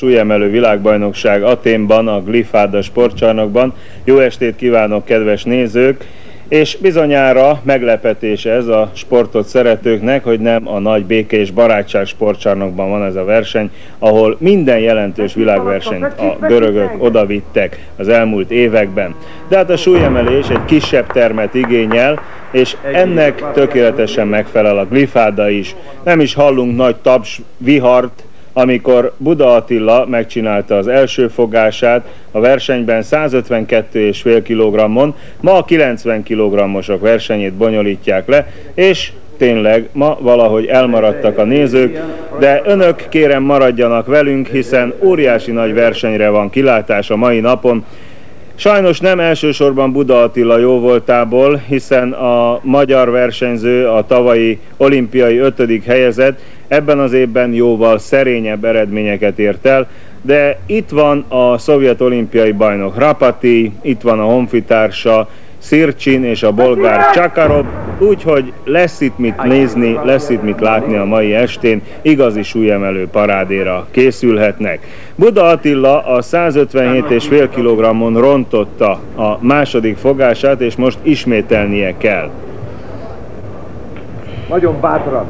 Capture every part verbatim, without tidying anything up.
súlyemelő világbajnokság Athénban, a Glyfada sportcsarnokban. Jó estét kívánok, kedves nézők! És bizonyára meglepetés ez a sportot szeretőknek, hogy nem a Nagy Béke és Barátság sportcsarnokban van ez a verseny, ahol minden jelentős világversenyt a görögök odavittek az elmúlt években. De hát a súlyemelés egy kisebb termet igényel, és ennek tökéletesen megfelel a Glyfada is. Nem is hallunk nagy taps, vihart, amikor Buda Attila megcsinálta az első fogását a versenyben százötvenkettő egész öt kilogrammon, ma a kilencven kilogrammosok versenyét bonyolítják le, és tényleg ma valahogy elmaradtak a nézők, de önök kérem maradjanak velünk, hiszen óriási nagy versenyre van kilátás a mai napon. Sajnos nem elsősorban Buda Attila jóvoltából, hiszen a magyar versenyző, a tavalyi olimpiai ötödik helyezett ebben az évben jóval szerényebb eredményeket ért el, de itt van a szovjet olimpiai bajnok Khrapaty, itt van a honfitársa Syrcsin és a bolgár Chakarov, úgyhogy lesz itt mit nézni, lesz itt mit látni a mai estén, igazi súlyemelő parádéra készülhetnek. Buda Attila a százötvenhét egész öt kilogrammon rontotta a második fogását, és most ismételnie kell. Nagyon bátran.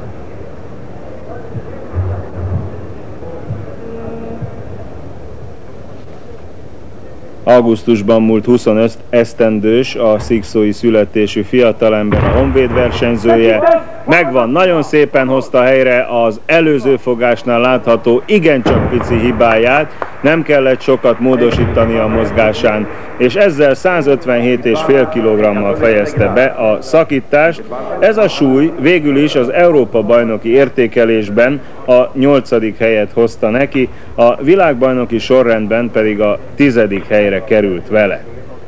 Augusztusban múlt huszonöt esztendős, a szikszói születésű fiatalember, a Honvéd versenyzője. Megvan, nagyon szépen hozta helyre az előző fogásnál látható igencsak pici hibáját, nem kellett sokat módosítani a mozgásán, és ezzel százötvenhét egész öt kilogrammal fejezte be a szakítást. Ez a súly végül is az Európa-bajnoki értékelésben a nyolcadik helyet hozta neki, a világbajnoki sorrendben pedig a tizedik helyre került vele.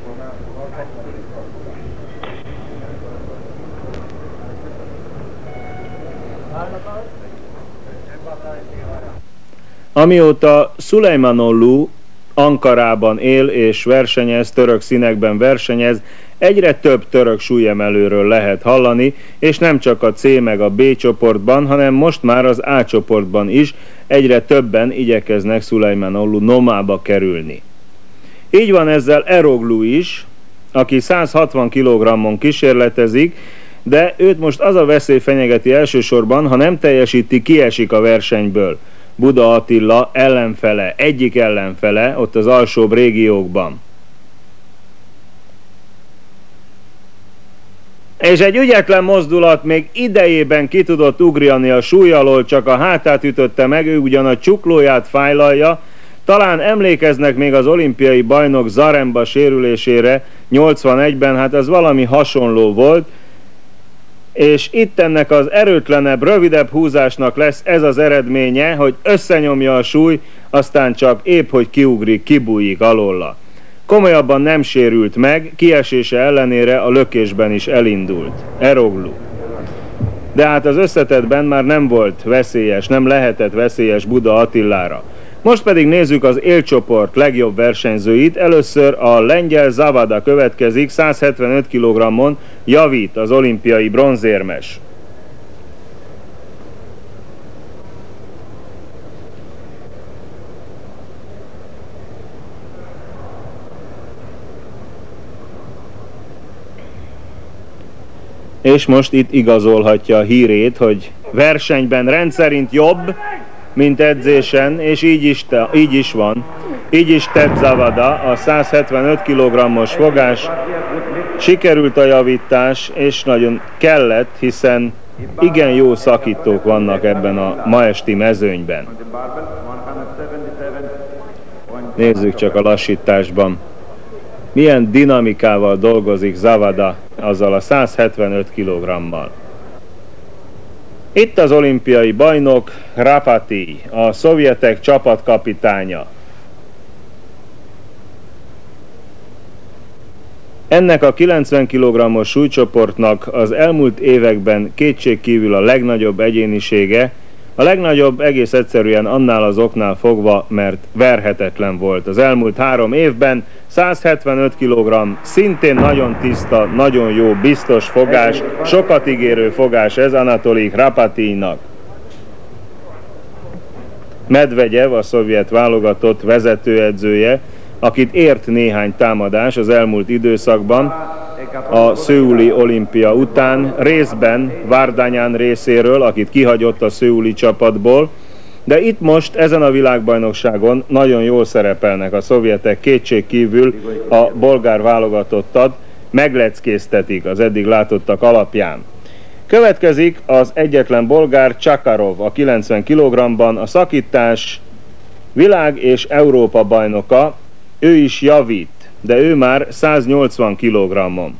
Amióta Sulejmanoglu Ankarában él és versenyez, török színekben versenyez, egyre több török súlyemelőről lehet hallani, és nem csak a C meg a B csoportban, hanem most már az A csoportban is egyre többen igyekeznek Sulejmanoglu nomába kerülni. Így van ezzel Eroglu is, aki száz hatvan kilogrammon kísérletezik, de őt most az a veszély fenyegeti elsősorban, ha nem teljesíti, kiesik a versenyből. Buda Attila ellenfele, egyik ellenfele ott az alsóbb régiókban. És egy ügyetlen mozdulat még idejében ki tudott ugrani a súly alól, csak a hátát ütötte meg, ő ugyan a csuklóját fájlalja. Talán emlékeznek még az olimpiai bajnok Zaremba sérülésére nyolcvanegyben, hát ez valami hasonló volt, és itt ennek az erőtlenebb, rövidebb húzásnak lesz ez az eredménye, hogy összenyomja a súly, aztán csak épp hogy kiugrik, kibújik alóla. Komolyabban nem sérült meg, kiesése ellenére a lökésben is elindult. Eroglu. De hát az összetettben már nem volt veszélyes, nem lehetett veszélyes Buda Attilára. Most pedig nézzük az élcsoport legjobb versenyzőit. Először a lengyel Zawada következik, száz hetvenöt kilogrammon javít az olimpiai bronzérmes. És most itt igazolhatja a hírét, hogy versenyben rendszerint jobb, mint edzésen, és így is, te, így is van. Így is tett Zawada, a száz hetvenöt kilogrammos fogás. Sikerült a javítás, és nagyon kellett, hiszen igen jó szakítók vannak ebben a ma esti mezőnyben. Nézzük csak a lassításban. Milyen dinamikával dolgozik Zawada azzal a száz hetvenöt kilogrammal. Itt az olimpiai bajnok Khrapaty, a szovjetek csapatkapitánya. Ennek a kilencven kilogrammos súlycsoportnak az elmúlt években kétségkívül a legnagyobb egyénisége, a legnagyobb egész egyszerűen annál az oknál fogva, mert verhetetlen volt. Az elmúlt három évben száz hetvenöt kilogramm, szintén nagyon tiszta, nagyon jó, biztos fogás, sokat ígérő fogás ez Anatoly Khrapatynak. Medvegyev, a szovjet válogatott vezetőedzője, akit ért néhány támadás az elmúlt időszakban, a szöuli olimpia után, részben Vardanyán részéről, akit kihagyott a szöuli csapatból, de itt most ezen a világbajnokságon nagyon jól szerepelnek a szovjetek, kétségkívül a bolgár válogatottat megleckéztetik az eddig látottak alapján. Következik az egyetlen bolgár, Chakarov, a kilencven kilogrammban, a szakítás világ és Európa bajnoka, ő is javít, de ő már száznyolcvan kilogrammon.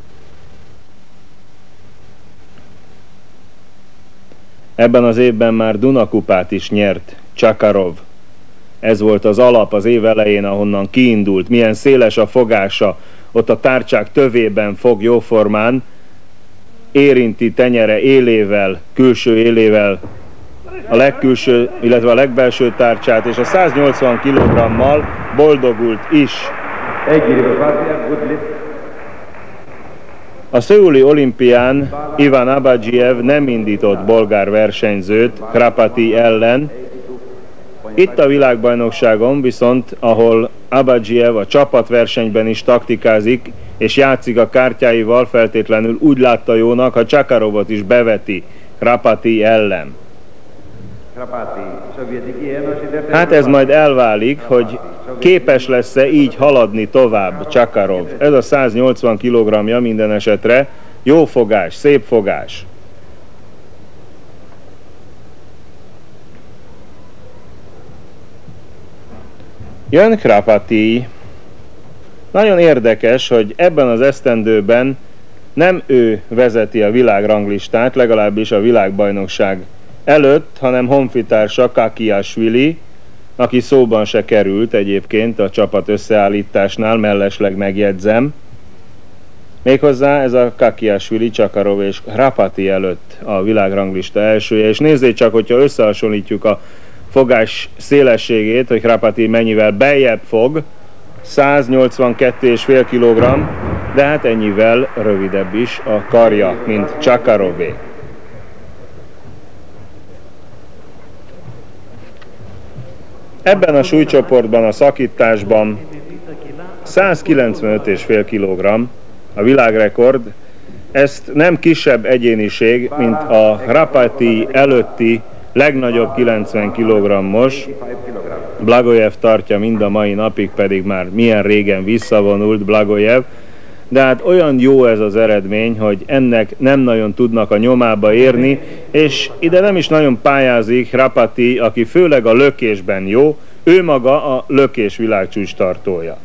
Ebben az évben már Dunakupát is nyert Chakarov. Ez volt az alap az év elején, ahonnan kiindult. Milyen széles a fogása, ott a tárcsák tövében fog jóformán, érinti tenyere élével, külső élével a legkülső, illetve a legbelső tárcsát, és a száznyolcvan kilogrammal boldogult is. A szöuli olimpián Iván Abadzsiev nem indított bolgár versenyzőt Khrapaty ellen. Itt a világbajnokságon viszont, ahol Abadzsiev a csapatversenyben is taktikázik, és játszik a kártyáival, feltétlenül úgy látta jónak, ha Chakarovot is beveti Khrapaty ellen. Hát ez majd elválik, hogy képes lesz-e így haladni tovább Chakarov. Ez a száznyolcvan kilogrammja minden esetre, jó fogás, szép fogás. Jön Khrapaty. Nagyon érdekes, hogy ebben az esztendőben nem ő vezeti a világranglistát, legalábbis a világbajnokság előtt, hanem honfitársa Kakiashvili, aki szóban se került egyébként a csapat összeállításnál, mellesleg megjegyzem. Méghozzá ez a Kakiashvili, Chakarov és Khrapaty előtt a világranglista elsője, és nézzék csak, hogyha összehasonlítjuk a fogás szélességét, hogy Khrapaty mennyivel beljebb fog, száznyolcvankettő egész öt kilogramm, de hát ennyivel rövidebb is a karja, mint Chakarové. Ebben a súlycsoportban, a szakításban százkilencvenöt egész öt kilogramm a világrekord. Ezt nem kisebb egyéniség, mint a Khrapaty előtti legnagyobb kilencven kilogrammos. Blagojev tartja mind a mai napig, pedig már milyen régen visszavonult Blagojev, de hát olyan jó ez az eredmény, hogy ennek nem nagyon tudnak a nyomába érni, és ide nem is nagyon pályázik Khrapaty, aki főleg a lökésben jó, ő maga a lökés világcsúcs tartója.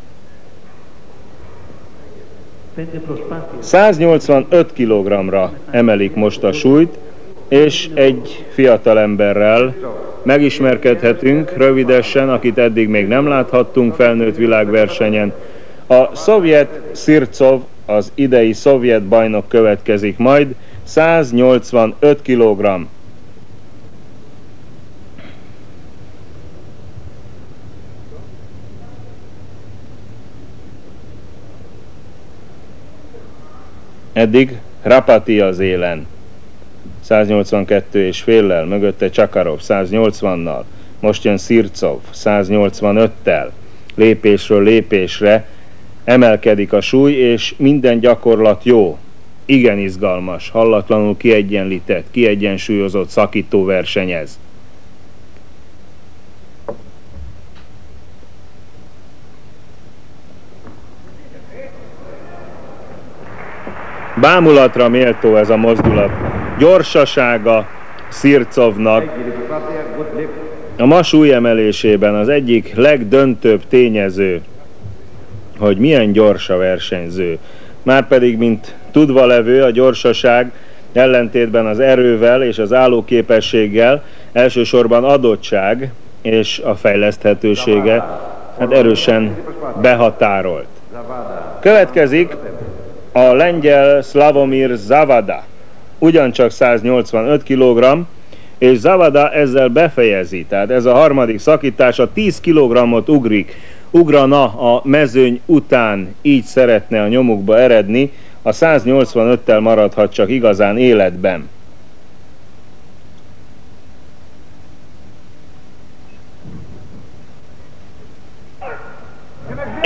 száznyolcvanöt kilogrammra emelik most a súlyt, és egy fiatalemberrel megismerkedhetünk rövidesen, akit eddig még nem láthattunk felnőtt világversenyen. A szovjet Syrtsov, az idei szovjet bajnok következik majd, száznyolcvanöt kilogramm. Eddig Khrapaty az élen, száznyolcvankettő és féllel, mögötte Chakarov száznyolcvannal, most jön Syrtsov száznyolcvanöttel, lépésről lépésre emelkedik a súly, és minden gyakorlat jó, igen izgalmas, hallatlanul kiegyenlített, kiegyensúlyozott szakító versenyez. Bámulatra méltó ez a mozdulat. Gyorsasága Syrtsovnak a ma súlyemelésében az egyik legdöntőbb tényező, hogy milyen gyors a versenyző. Márpedig, mint tudva levő, a gyorsaság ellentétben az erővel és az állóképességgel elsősorban adottság, és a fejleszthetősége hát erősen behatárolt. Következik a lengyel Slawomir Zawada, ugyancsak száznyolcvanöt kilogramm, és Zawada ezzel befejezi, tehát ez a harmadik szakítás, a tíz kilogrammot ugrik, ugrana a mezőny után, így szeretne a nyomukba eredni, a száznyolcvanöttel maradhat csak igazán életben.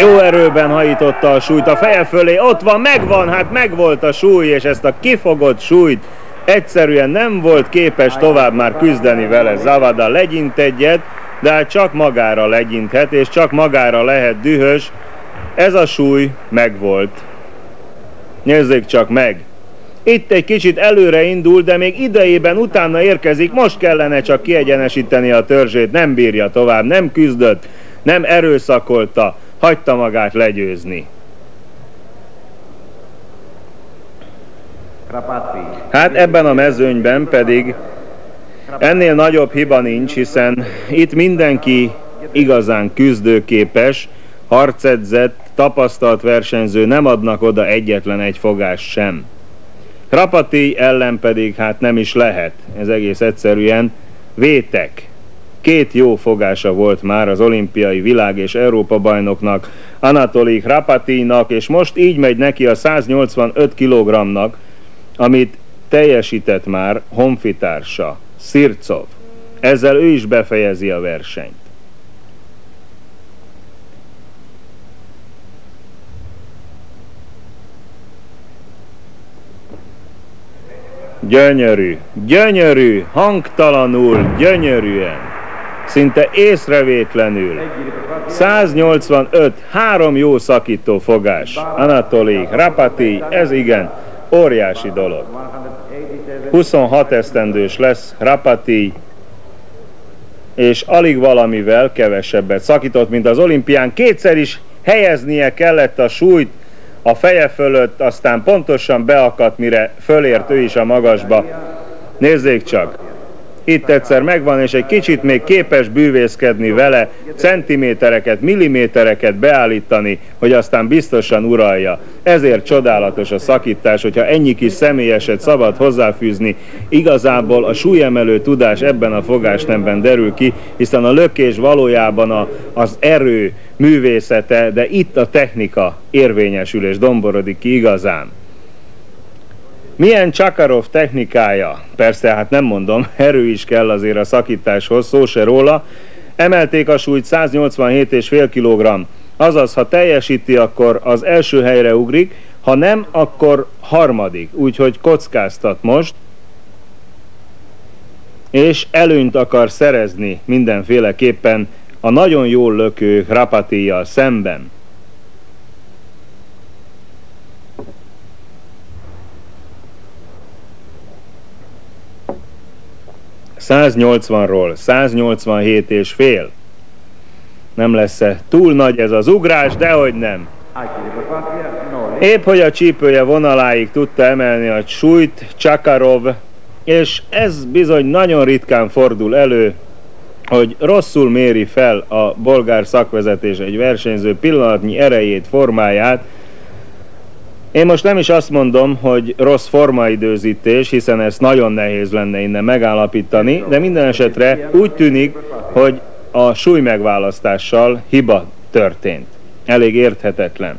Jó erőben hajította a súlyt a feje fölé, ott van, megvan, hát megvolt a súly, és ezt a kifogott súlyt egyszerűen nem volt képes tovább már küzdeni vele. Zawada legyint egyet, de hát csak magára legyinthet, és csak magára lehet dühös. Ez a súly megvolt. Nézzék csak meg! Itt egy kicsit előre indul, de még idejében utána érkezik, most kellene csak kiegyenesíteni a törzsét, nem bírja tovább, nem küzdött, nem erőszakolta, hagyta magát legyőzni. Hát ebben a mezőnyben pedig ennél nagyobb hiba nincs, hiszen itt mindenki igazán küzdőképes, harcedzett, tapasztalt versenyző, nem adnak oda egyetlen egy fogást sem. Khrapaty ellen pedig hát nem is lehet, ez egész egyszerűen vétek. Két jó fogása volt már az olimpiai világ és Európa bajnoknak, Anatoly Khrapatynak, és most így megy neki a száznyolcvanöt kilogrammnak, amit teljesített már honfitársa, Syrtsov. Ezzel ő is befejezi a versenyt. Gyönyörű, gyönyörű, hangtalanul, gyönyörűen, szinte észrevétlenül. száznyolcvanöt, három jó szakító fogás. Anatoly Khrapaty, ez igen, óriási dolog. huszonhat esztendős lesz Khrapaty, és alig valamivel kevesebbet szakított, mint az olimpián. Kétszer is helyeznie kellett a súlyt a feje fölött, aztán pontosan beakadt, mire fölért ő is a magasba. Nézzék csak! Itt egyszer megvan, és egy kicsit még képes bűvészkedni vele, centimétereket, millimétereket beállítani, hogy aztán biztosan uralja. Ezért csodálatos a szakítás, hogyha ennyi kis személyeset szabad hozzáfűzni. Igazából a súlyemelő tudás ebben a fogásnemben derül ki, hiszen a lökés valójában a, az erő művészete, de itt a technika érvényesül és domborodik ki igazán. Milyen Chakarov technikája? Persze, hát nem mondom, erő is kell azért a szakításhoz, szó se róla. Emelték a súlyt száznyolcvanhét egész öt kilogramm. Azaz, ha teljesíti, akkor az első helyre ugrik, ha nem, akkor harmadik. Úgyhogy kockáztat most, és előnyt akar szerezni mindenféleképpen a nagyon jól lökő Khrapatyjal szemben. száznyolcvanról száznyolcvanhét és fél. Nem lesz-e túl nagy ez az ugrás, dehogy nem. Épp hogy a csípője vonaláig tudta emelni a súlyt Chakarov, és ez bizony nagyon ritkán fordul elő, hogy rosszul méri fel a bolgár szakvezetés egy versenyző pillanatnyi erejét, formáját. Én most nem is azt mondom, hogy rossz formaidőzítés, hiszen ezt nagyon nehéz lenne innen megállapítani, de minden esetre úgy tűnik, hogy a súly megválasztással hiba történt. Elég érthetetlen.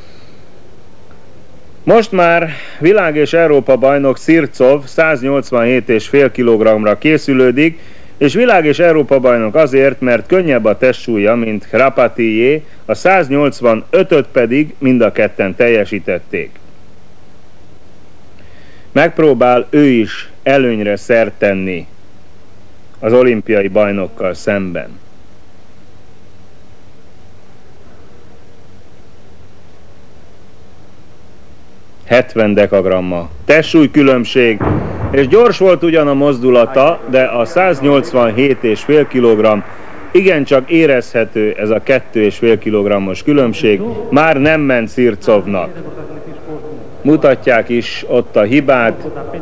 Most már világ és Európa bajnok Syrtsov száznyolcvanhét egész öt kilogrammra készülődik, és világ és Európa bajnok azért, mert könnyebb a testsúlya, mint Khrapatyjé, a száznyolcvanötöt pedig mind a ketten teljesítették. Megpróbál ő is előnyre szert tenni az olimpiai bajnokkal szemben. hetven dekagramma. Testsúly különbség, és gyors volt ugyan a mozdulata, de a száznyolcvanhét egész öt kilogramm igencsak érezhető, ez a két egész öt kilogrammos különbség, már nem ment Syrtsovnak. Mutatják is ott a hibát.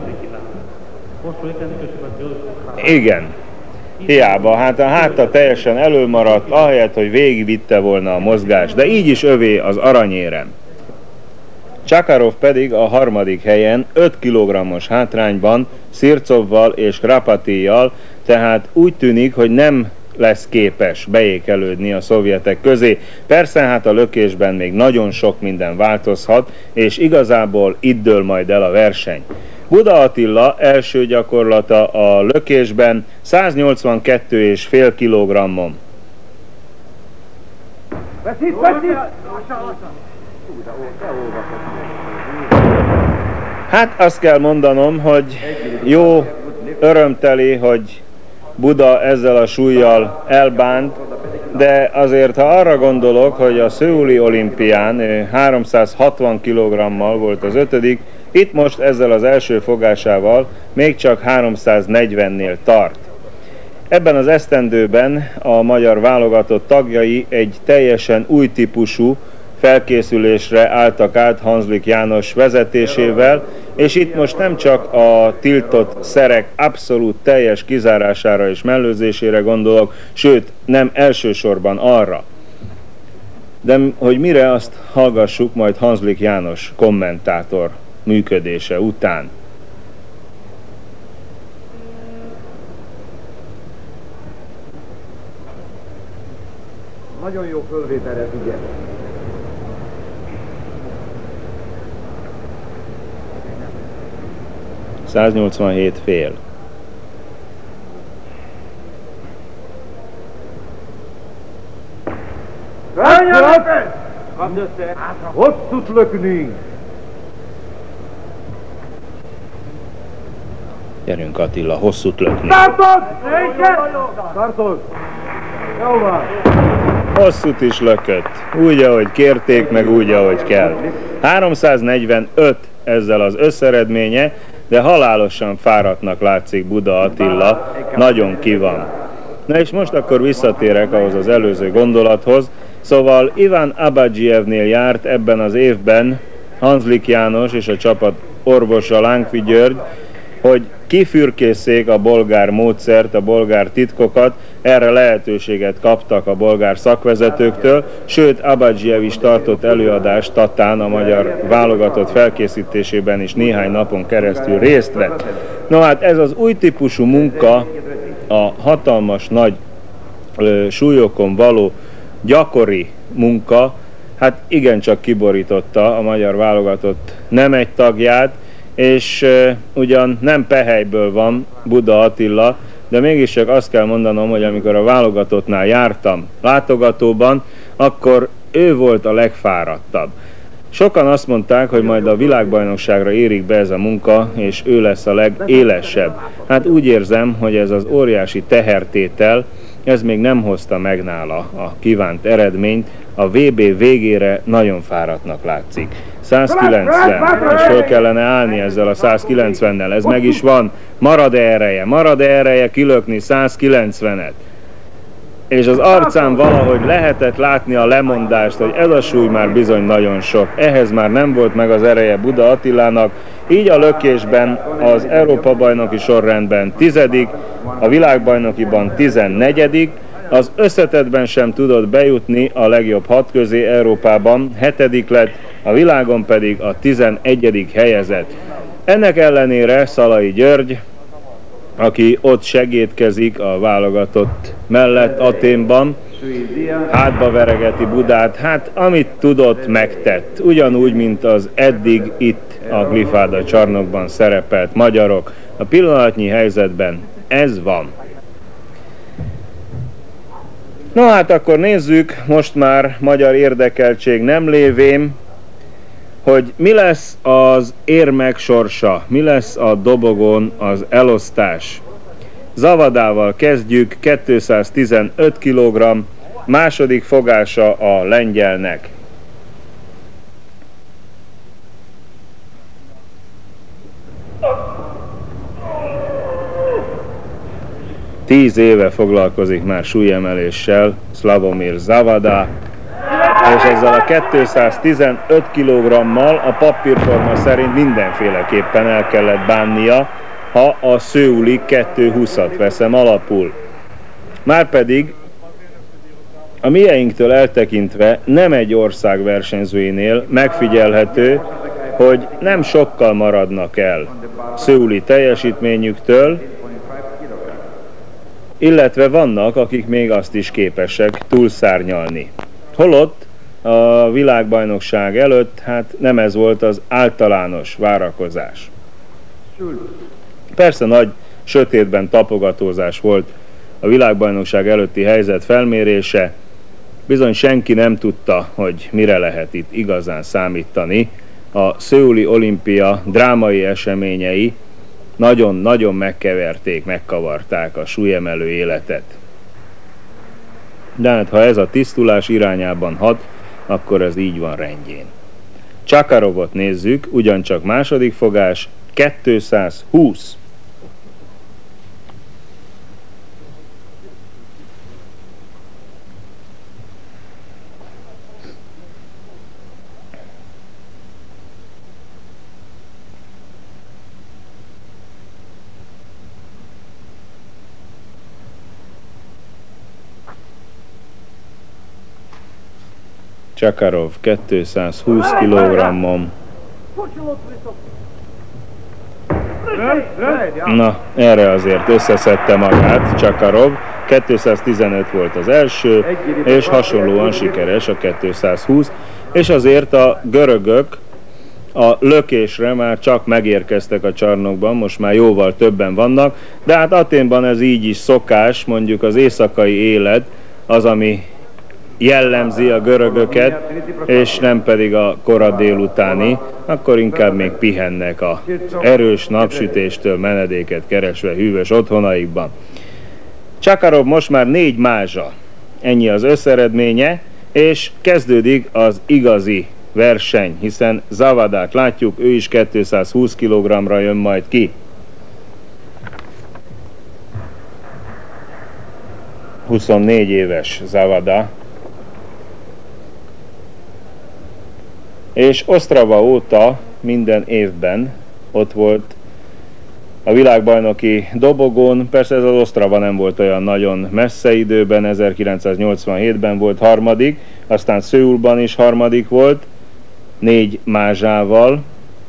Igen. Hiába, hát a háta teljesen elölmaradt, ahelyett, hogy végigvitte volna a mozgás, de így is övé az aranyérem. Chakarov pedig a harmadik helyen öt kilogrammos hátrányban Syrtsovval és Khrapatyjal, tehát úgy tűnik, hogy nem lesz képes beékelődni a szovjetek közé. Persze hát a lökésben még nagyon sok minden változhat, és igazából itt dől majd el a verseny. Buda Attila első gyakorlata a lökésben száznyolcvankettő egész öt kilogrammon. Hát azt kell mondanom, hogy jó, örömteli, hogy Buda ezzel a súlyjal elbánt, de azért, ha arra gondolok, hogy a szöuli olimpián háromszázhatvan kilogrammal volt az ötödik, itt most ezzel az első fogásával még csak háromszáznegyvennél tart. Ebben az esztendőben a magyar válogatott tagjai egy teljesen új típusú felkészülésre álltak át Hanzlik János vezetésével, és itt most nem csak a tiltott szerek abszolút teljes kizárására és mellőzésére gondolok, sőt, nem elsősorban arra. De hogy mire, azt hallgassuk majd Hanzlik János kommentátor működése után. Nagyon jó fölvételre figyelj. száznyolcvanhét fél. Hosszút lökni! Gyerünk Attila, hosszút lökni. Tartod! Tartod! Jó van! Hosszút is lökött. Úgy, ahogy kérték, meg úgy, ahogy kell. háromszáznegyvenöt ezzel az összeredménye, de halálosan fáradtnak látszik Buda Attila, nagyon ki van. Na és most akkor visszatérek ahhoz az előző gondolathoz, szóval Iván Abadzsijevnél járt ebben az évben Hanzlik János és a csapat orvosa Lánkvi György, hogy kifürkészszék a bolgár módszert, a bolgár titkokat, erre lehetőséget kaptak a bolgár szakvezetőktől, sőt Abadzsijev is tartott előadást Tatán, a magyar válogatott felkészítésében is néhány napon keresztül részt vett. No hát ez az új típusú munka, a hatalmas nagy ö, súlyokon való gyakori munka, hát igencsak kiborította a magyar válogatott nem egy tagját, és uh, ugyan nem pehelyből van Buda Attila, de mégis csak azt kell mondanom, hogy amikor a válogatottnál jártam látogatóban, akkor ő volt a legfáradtabb. Sokan azt mondták, hogy majd a világbajnokságra érik be ez a munka, és ő lesz a legélesebb. Hát úgy érzem, hogy ez az óriási tehertétel, ez még nem hozta meg nála a kívánt eredményt, a vé bé végére nagyon fáradtnak látszik. százkilencven, és föl kellene állni ezzel a százkilencvennel, ez meg is van, marad-e ereje, marad-e ereje kilökni százkilencvenet. És az arcán valahogy lehetett látni a lemondást, hogy ez a súly már bizony nagyon sok. Ehhez már nem volt meg az ereje Buda Attilának, így a lökésben az Európa-bajnoki sorrendben tizedik, a világbajnokiban tizennegyedik, az összetettben sem tudott bejutni a legjobb hat közé Európában, hetedik lett, a világon pedig a tizenegyedik helyezett. Ennek ellenére Szalai György, aki ott segédkezik a válogatott mellett Athénban, hátba veregeti Budát, hát amit tudott, megtett. Ugyanúgy, mint az eddig itt a Glifáda csarnokban szerepelt magyarok. A pillanatnyi helyzetben ez van. No hát akkor nézzük, most már magyar érdekeltség nem lévén, hogy mi lesz az érmek sorsa, mi lesz a dobogón az elosztás. Zawadával kezdjük, kétszáztizenöt kilogramm, második fogása a lengyelnek. Tíz éve foglalkozik már súlyemeléssel Slawomir Zawada, és ezzel a kétszáztizenöt kilogrammal a papírforma szerint mindenféleképpen el kellett bánnia, ha a szöuli kétszázhúszat veszem alapul. Márpedig a mieinktől eltekintve nem egy ország versenyzőinél megfigyelhető, hogy nem sokkal maradnak el szöuli teljesítményüktől, illetve vannak, akik még azt is képesek túlszárnyalni. Holott a világbajnokság előtt hát nem ez volt az általános várakozás. Persze nagy sötétben tapogatózás volt a világbajnokság előtti helyzet felmérése, Bizony senki nem tudta, hogy mire lehet itt igazán számítani. A szöuli olimpia drámai eseményei nagyon-nagyon megkeverték, megkavarták a súlyemelő életet. De hát ha ez a tisztulás irányában hat, akkor ez így van rendjén. Chakarovot nézzük, ugyancsak második fogás, kétszázhúsz. Chakarov kétszázhúsz kilogrammon. Na, erre azért összeszedte magát Chakarov. kétszáztizenöt volt az első, és hasonlóan sikeres a kétszázhúsz, és azért a görögök a lökésre már csak megérkeztek a csarnokban, most már jóval többen vannak, de hát Athénban ez így is szokás, mondjuk az éjszakai élet az, ami jellemzi a görögöket, és nem pedig a kora délutáni, akkor inkább még pihennek a erős napsütéstől menedéket keresve hűvös otthonaikban. Chakarov most már négy mázsa, ennyi az összeredménye, és kezdődik az igazi verseny, hiszen Zawadát látjuk, ő is kétszázhúsz kilogramra jön majd ki. huszonnégy éves Zawada, és Osztrava óta minden évben ott volt a világbajnoki dobogón. Persze ez az Osztrava nem volt olyan nagyon messze időben, ezerkilencszáznyolcvanhétben volt harmadik, aztán Szöulban is harmadik volt, négy mázsával,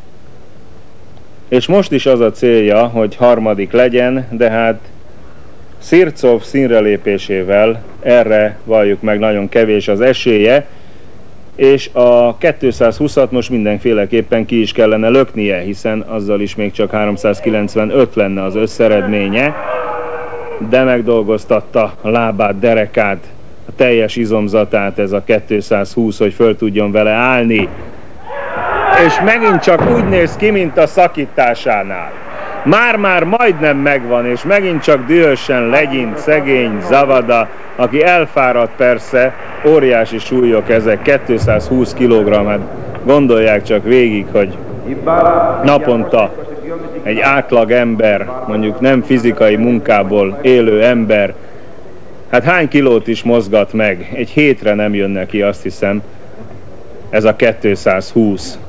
és most is az a célja, hogy harmadik legyen, de hát Syrtsov színrelépésével erre valljuk meg nagyon kevés az esélye, és a kétszázhúszat most mindenféleképpen ki is kellene löknie, hiszen azzal is még csak háromszázkilencvenöt lenne az összeredménye, de megdolgoztatta a lábát, derekát, a teljes izomzatát ez a kétszázhúsz, hogy föl tudjon vele állni. És megint csak úgy néz ki, mint a szakításánál. Már-már majdnem megvan, és megint csak dühösen legyint szegény Zawada, aki elfáradt persze, óriási súlyok ezek, kétszázhúsz kilogramm, hát gondolják csak végig, hogy naponta egy átlag ember, mondjuk nem fizikai munkából élő ember, hát hány kilót is mozgat meg, egy hétre nem jön neki, azt hiszem, ez a kétszázhúsz.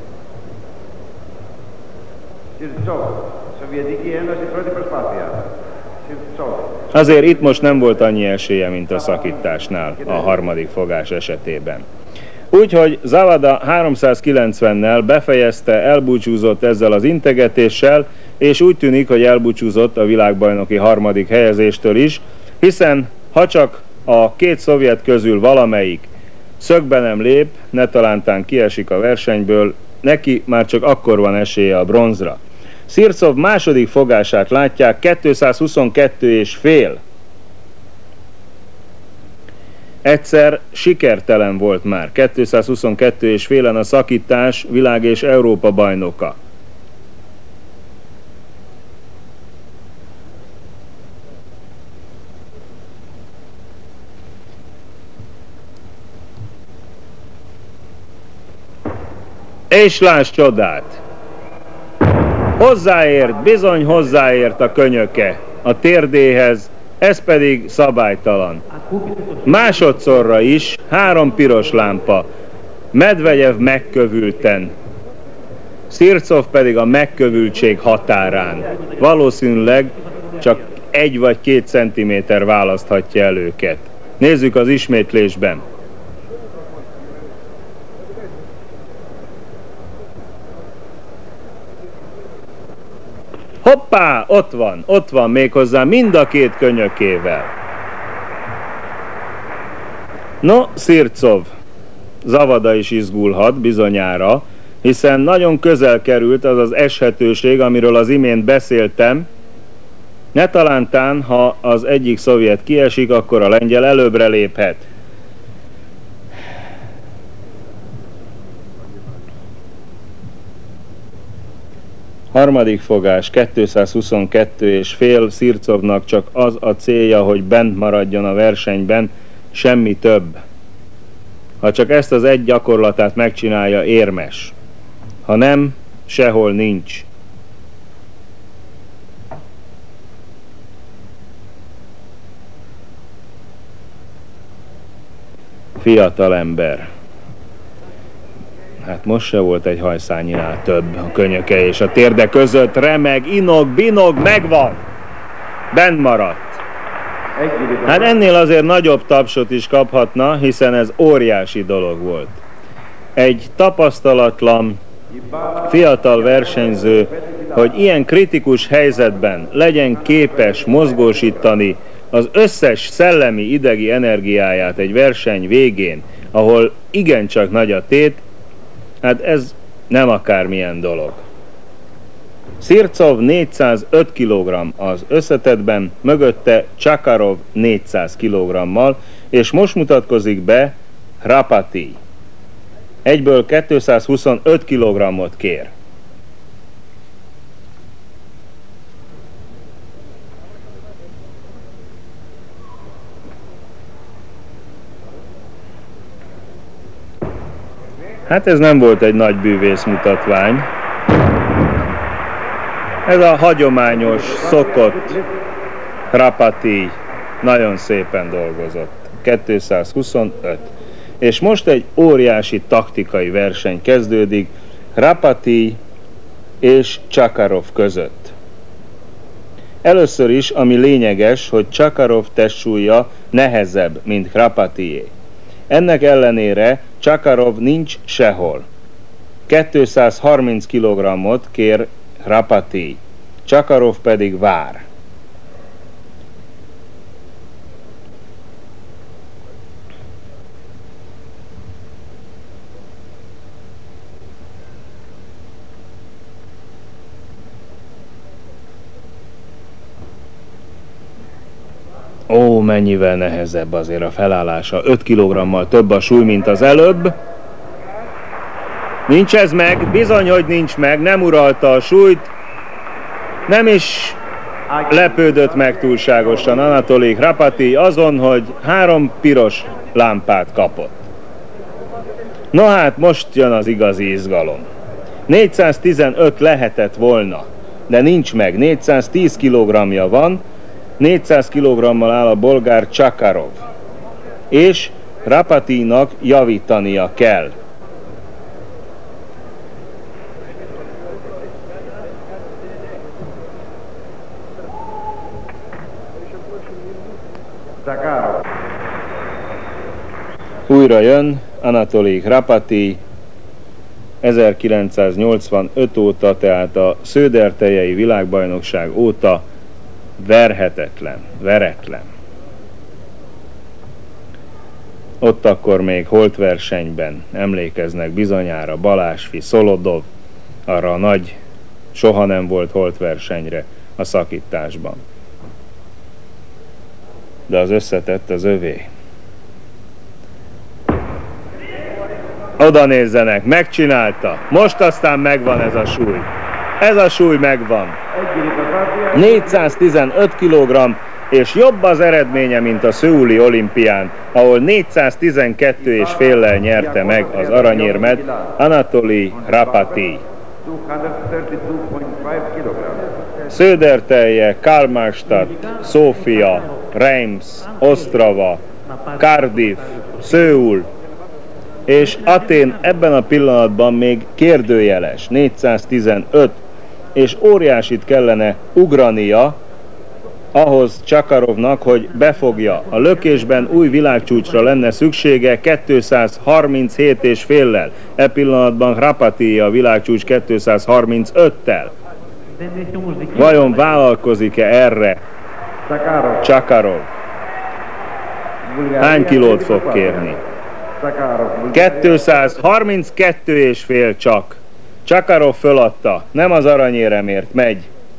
Azért itt most nem volt annyi esélye, mint a szakításnál a harmadik fogás esetében. Úgyhogy Zawada háromszázkilencvennel befejezte, elbúcsúzott ezzel az integetéssel, és úgy tűnik, hogy elbúcsúzott a világbajnoki harmadik helyezéstől is, hiszen ha csak a két szovjet közül valamelyik szögbe nem lép, ne talántán kiesik a versenyből, neki már csak akkor van esélye a bronzra. Syrtsov második fogását látják, kétszázhuszonkettő és fél. Egyszer sikertelen volt már, kétszázhuszonkettő és félen a szakítás világ és Európa bajnoka. És láss csodát! Hozzáért, bizony hozzáért a könyöke a térdéhez, ez pedig szabálytalan. Másodszorra is három piros lámpa, Medvegyev megkövülten, Syrtsov pedig a megkövültség határán. Valószínűleg csak egy vagy két centiméter választhatja el őket. Nézzük az ismétlésben. Hoppá, ott van, ott van méghozzá mind a két könyökével. No, Syrtsov, Zawada is izgulhat bizonyára, hiszen nagyon közel került az az eshetőség, amiről az imént beszéltem. Ne talántán, ha az egyik szovjet kiesik, akkor a lengyel előbbre léphet. Harmadik fogás kétszázhuszonkettő és fél, Syrtsovnak csak az a célja, hogy bent maradjon a versenyben, semmi több. Ha csak ezt az egy gyakorlatát megcsinálja, érmes. Ha nem, sehol nincs. Fiatal ember. Hát most se volt egy hajszányinál több a könyöke és a térde között, remeg, inog, binog, megvan! Bent maradt. Hát ennél azért nagyobb tapsot is kaphatna, hiszen ez óriási dolog volt. Egy tapasztalatlan, fiatal versenyző, hogy ilyen kritikus helyzetben legyen képes mozgósítani az összes szellemi idegi energiáját egy verseny végén, ahol igencsak nagy a tét, hát ez nem akármilyen dolog. Syrtsov négyszázöt kilogramm az összetettben, mögötte Chakarov négyszáz kilogrammal, és most mutatkozik be Khrapaty. Egyből kétszázhuszonöt kilogrammot kér. Hát ez nem volt egy nagy bűvész mutatvány. Ez a hagyományos, szokott Khrapaty nagyon szépen dolgozott. kétszázhuszonöt. És most egy óriási taktikai verseny kezdődik Khrapaty és Chakarov között. Először is, ami lényeges, hogy Chakarov testsúlya nehezebb, mint Khrapatyé. Ennek ellenére Chakarov nincs sehol. kétszázharminc kilogrammot kér Khrapaty, Chakarov pedig vár. Ó, mennyivel nehezebb azért a felállása. öt kilogrammal több a súly, mint az előbb. Nincs ez meg, bizony, hogy nincs meg, nem uralta a súlyt, nem is lepődött meg túlságosan Anatoly Khrapaty azon, hogy három piros lámpát kapott. No hát, most jön az igazi izgalom. négyszáztizenöt lehetett volna, de nincs meg, négyszáztíz kilogramja van, négyszáz kilogrammal áll a bolgár Chakarov, és Khrapatynak javítania kell. Újra jön Anatoly Khrapaty ezerkilencszáznyolcvanöt óta, tehát a sződerteljei világbajnokság óta verhetetlen, veretlen. Ott akkor még holtversenyben emlékeznek bizonyára Balázsfi, Szolodov, arra a nagy, soha nem volt holtversenyre a szakításban. De az összetett az övé. Oda nézzenek, megcsinálta, most aztán megvan ez a súly. Ez a súly megvan. négyszáztizenöt kilogramm, és jobb az eredménye, mint a szöuli olimpián, ahol négyszáztizenkettő és féllel nyerte meg az aranyérmet Anatoly Khrapaty. Sződertelje, Karlmarstadt, Szófia, Reims, Ostrava, Cardiff, Szöul, és Athén ebben a pillanatban még kérdőjeles, négyszáztizenöt, és óriásit kellene ugrania ahhoz Chakarovnak, hogy befogja. A lökésben új világcsúcsra lenne szüksége kétszázharminchét és féllel. E pillanatban Khrapaty a világcsúcs kétszázharmincöttel. Vajon vállalkozik-e erre Chakarov? Hány kilót fog kérni? kétszázharminckettő és fél csak. Chakarov föladta, nem az aranyéremért megy.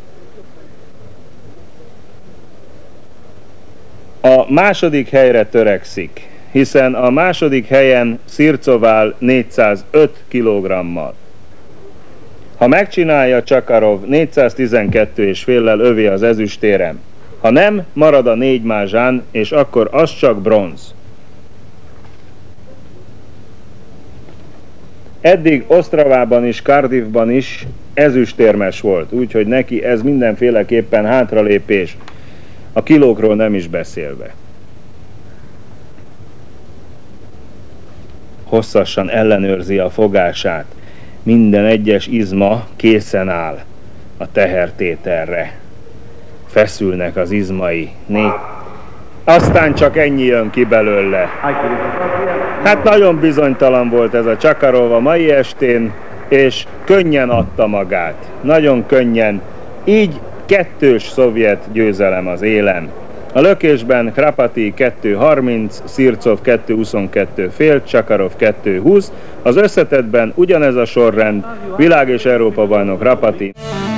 A második helyre törekszik, hiszen a második helyen Syrtsov áll négyszázöt kilogrammal. Ha megcsinálja, Chakarov négyszáztizenkettő és féllel övé az ezüstérem. Ha nem, marad a négy mázsán, és akkor az csak bronz. Eddig Ostravában is, Cardiffban is ezüstérmes volt, úgyhogy neki ez mindenféleképpen hátralépés, a kilókról nem is beszélve. Hosszasan ellenőrzi a fogását, minden egyes izma készen áll a tehertételre. Feszülnek az izmai, né? Aztán csak ennyi jön ki belőle. Hát nagyon bizonytalan volt ez a Chakarov a mai estén, és könnyen adta magát. Nagyon könnyen. Így kettős szovjet győzelem az élen. A lökésben Khrapaty kettő harminc, Syrtsov kettő huszonkettő fél, Chakarov kettő húsz, az összetettben ugyanez a sorrend, világ és Európa bajnok Khrapaty.